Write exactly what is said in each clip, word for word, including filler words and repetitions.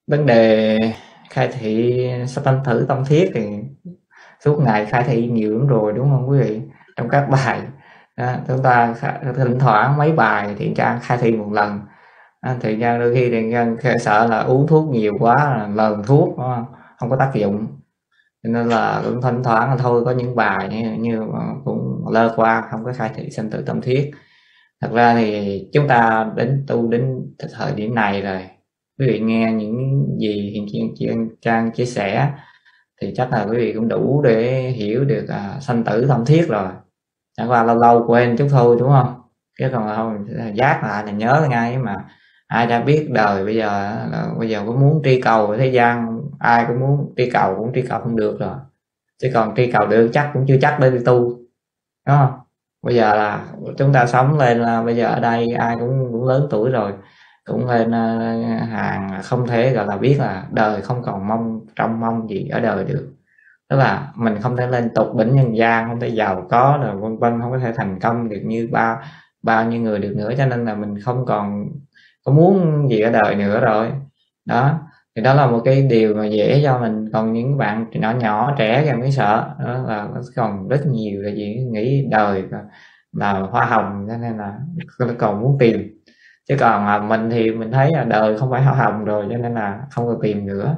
Vấn đề khai thị sanh tử tâm thiết thì suốt ngày khai thị nhiều lắm rồi, đúng không quý vị? Trong các bài đó, chúng ta thỉnh thoảng mấy bài Thiện Trang khai thị một lần. Đó, Thiện Trang đôi khi Thiện Trang sợ là uống thuốc nhiều quá là lờn thuốc, đúng không? Không có tác dụng, cho nên là cũng thỉnh thoảng là thôi có những bài như, như cũng lơ qua, không có khai thị sanh tử tâm thiết. Thật ra thì chúng ta đến tu đến thời điểm này rồi, quý vị nghe những gì Thiện Thiện Trang chia sẻ thì chắc là quý vị cũng đủ để hiểu được à, sanh tử tâm thiết rồi. Chẳng qua lâu lâu quên chút thôi, đúng không? Chứ còn không giác lại là nhớ ngay mà. Ai đã biết đời bây giờ là bây giờ có muốn tri cầu ở thế gian, ai cũng muốn tri cầu cũng tri cầu không được rồi, chứ còn tri cầu được chắc cũng chưa chắc để đi tu, đúng không? Bây giờ là chúng ta sống lên là bây giờ ở đây ai cũng cũng lớn tuổi rồi, cũng lên uh, hàng không thể gọi là biết là đời không còn mong trông mong gì ở đời được, tức là mình không thể lên tục đỉnh nhân gian, không thể giàu có rồi vân vân, không có thể thành công được như bao bao nhiêu người được nữa, cho nên là mình không còn có muốn gì ở đời nữa rồi. Đó, thì đó là một cái điều mà dễ cho mình. Còn những bạn nhỏ nhỏ trẻ thì mới sợ, đó là nó còn rất nhiều là gì nghĩ đời là hoa hồng, cho nên là nó còn muốn tìm. Chứ còn à, mình thì mình thấy là đời không phải hoa hồng rồi, cho nên là không có tìm nữa.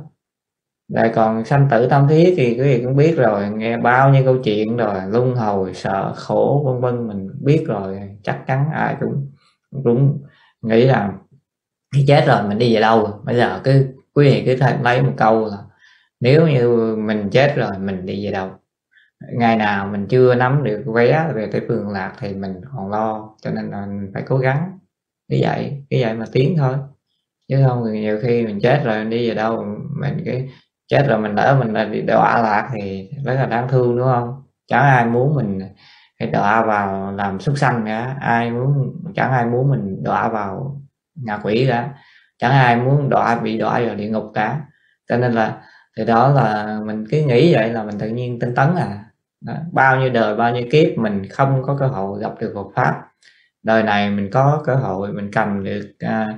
Lại còn sanh tử tâm thiết thì quý vị cũng biết rồi, nghe bao nhiêu câu chuyện rồi, luân hồi sợ khổ vân vân, mình biết rồi, chắc chắn ai cũng cũng nghĩ rằng khi chết rồi mình đi về đâu. Bây giờ cứ quý vị cứ thấy lấy một câu là nếu như mình chết rồi mình đi về đâu, ngày nào mình chưa nắm được vé về tới phương lạc thì mình còn lo, cho nên là mình phải cố gắng như vậy, cái vậy mà tiến thôi. Chứ không thì nhiều khi mình chết rồi mình đi về đâu, mình cái chết rồi mình lỡ mình là bị đọa lạc thì rất là đáng thương, đúng không? Chẳng ai muốn mình phải đọa vào làm súc sanh cả, ai muốn chẳng ai muốn mình đọa vào ngạ quỷ cả, chẳng ai muốn đọa bị đọa vào địa ngục cả. Cho nên là thì đó là mình cứ nghĩ vậy là mình tự nhiên tinh tấn à. Đó. Bao nhiêu đời bao nhiêu kiếp mình không có cơ hội gặp được Phật pháp, đời này mình có cơ hội mình cầm được à,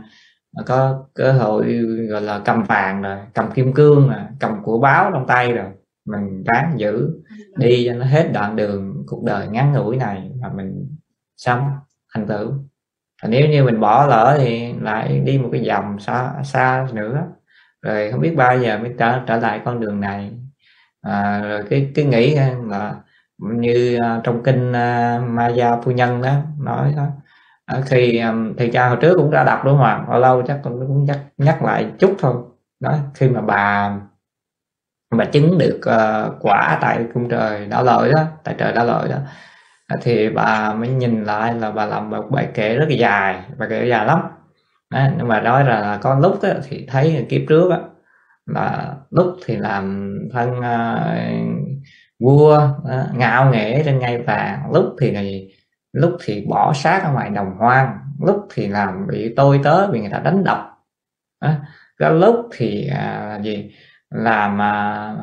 có cơ hội gọi là cầm vàng rồi, cầm kim cương rồi, cầm của báo trong tay rồi, mình ráng giữ đi cho nó hết đoạn đường cuộc đời ngắn ngủi này mà mình sống thành tựu. Và nếu như mình bỏ lỡ thì lại đi một cái vòng xa xa nữa, rồi không biết bao giờ mới trở trở lại con đường này. À, rồi cái cái nghĩ là như uh, trong kinh uh, Maya Phu Nhân đó nói đó, à, khi um, thì cha hồi trước cũng đã đọc đúng không ạ, lâu lâu chắc cũng cũng nhắc nhắc lại chút thôi. Đó, khi mà bà bà chứng được uh, quả tại cung trời Đảo Lợi đó, tại trời Đảo Lợi đó, thì bà mới nhìn lại là bà làm một bài kệ rất là dài, bài kệ dài lắm. Đó, nhưng mà nói là, là có lúc đó, thì thấy kiếp trước đó, là lúc thì làm thân uh, vua uh, ngạo nghễ trên ngai vàng, lúc thì là gì, lúc thì bỏ xác ở ngoài đồng hoang, lúc thì làm bị tôi tớ bị người ta đánh đập. Đó, có lúc thì à, gì làm à,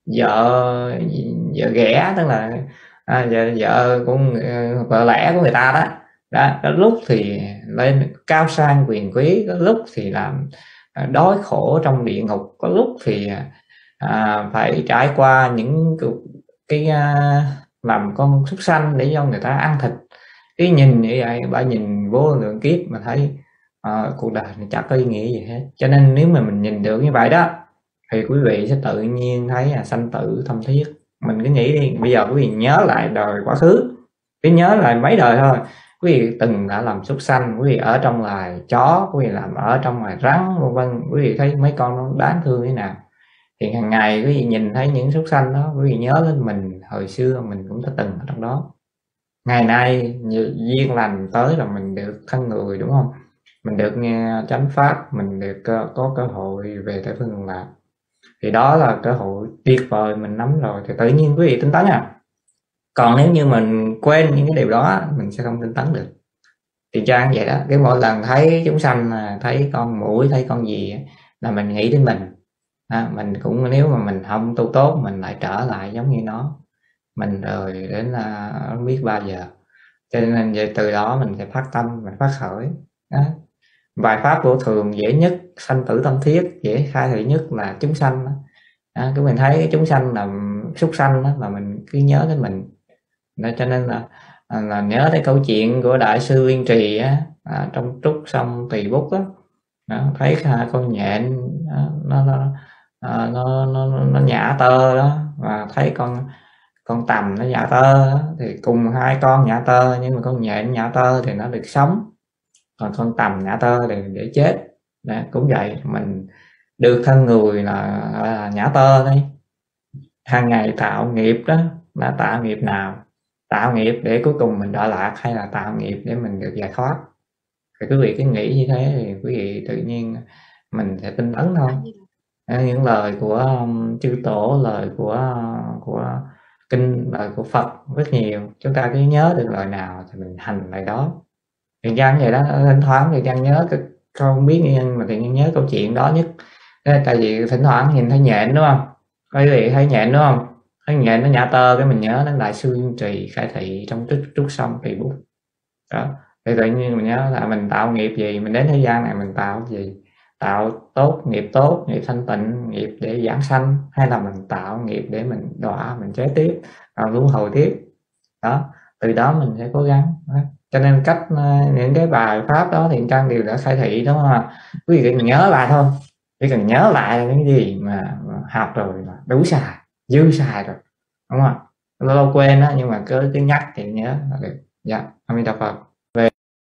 vợ vợ ghẻ, tức là à, vợ, vợ của vợ lẽ của người ta đó. Đó, có lúc thì lên cao sang quyền quý, có lúc thì làm à, đói khổ trong địa ngục, có lúc thì à, phải trải qua những cái, cái à, làm con súc sanh để cho người ta ăn thịt. Cái nhìn như vậy, bà nhìn vô lượng kiếp mà thấy à, cuộc đời này chẳng có ý nghĩa gì hết. Cho nên nếu mà mình nhìn được như vậy đó thì quý vị sẽ tự nhiên thấy là sanh tử thâm thiết. Mình cứ nghĩ đi, bây giờ quý vị nhớ lại đời quá khứ, cứ nhớ lại mấy đời thôi, quý vị từng đã làm súc sanh, quý vị ở trong loài chó, quý vị làm ở trong loài rắn vân vân, quý vị thấy mấy con nó đáng thương thế nào. Thì hàng ngày quý vị nhìn thấy những súc sanh đó, quý vị nhớ lên mình hồi xưa mình cũng đã từng ở trong đó. Ngày nay như duyên lành tới là mình được thân người, đúng không? Mình được nghe chánh pháp, mình được uh, có cơ hội về Tây phương cực lạc, thì đó là cơ hội tuyệt vời mình nắm rồi, thì tự nhiên quý vị tinh tấn à. Còn nếu như mình quên những cái điều đó mình sẽ không tinh tấn được. Thì Trang vậy đó, cái mỗi lần thấy chúng sanh, thấy con muỗi, thấy con gì là mình nghĩ đến mình. À, mình cũng nếu mà mình không tu tốt mình lại trở lại giống như nó, mình rồi đến là không biết bao giờ. Cho nên vậy từ đó mình sẽ phát tâm, mình phát khởi đó. bài pháp vô thường dễ nhất, sanh tử tâm thiết dễ khai thị nhất là chúng sanh đó. À, cái mình thấy chúng sanh là súc sanh đó, là mình cứ nhớ đến mình. Đó, cho nên là là nhớ tới câu chuyện của đại sư Uyên Trì á, à, trong Trúc Sông Tỳ Bút á, đó, thấy con nhện nó nó nó, à, nó, nó, nó nhả tơ đó, và thấy con con tằm nó nhả tơ đó, thì cùng hai con nhả tơ nhưng mà con nhện nhả tơ thì nó được sống, còn con tằm nhả tơ thì để chết. Đó, cũng vậy, mình được thân người là, là nhả tơ đấy, hàng ngày tạo nghiệp đó, là tạo nghiệp nào, tạo nghiệp để cuối cùng mình đọa lạc hay là tạo nghiệp để mình được giải thoát. Thì quý vị cứ nghĩ như thế thì quý vị tự nhiên mình sẽ tinh tấn thôi. Những lời của um, chư tổ, lời của của kinh, lời của Phật rất nhiều, chúng ta cứ nhớ được lời nào thì mình hành lời đó. Thiện Nhân vậy đó, thỉnh thoảng Thiện Nhân nhớ không biết nhưng mà Thiện Nhân nhớ câu chuyện đó nhất. Tại vì thỉnh thoảng nhìn thấy nhện đúng không, quý vị thấy nhện đúng không, thấy nhện nó nhả tơ cái mình nhớ đến đại sư Uyên Trì khai thị trong Trúc Trúc Sông Tỳ Bút đó. Thì tự nhiên mình nhớ là mình tạo nghiệp gì, mình đến thế gian này mình tạo gì, tạo tốt nghiệp tốt, nghiệp thanh tịnh, nghiệp để giảng sanh, hay là mình tạo nghiệp để mình đọa, mình chế tiếp vào luân hồi tiếp đó. Từ đó mình sẽ cố gắng đó. Cho nên cách những cái bài pháp đó thì Trang đều đã khai thị đúng không ạ? Quý vị cần nhớ lại thôi, chỉ cần nhớ lại là cái gì mà, mà học rồi là đủ xài, dư xài rồi đúng không? Lâu lâu quên đó nhưng mà cứ cứ nhắc thì nhớ là được. Dạ, A Di Đà Phật.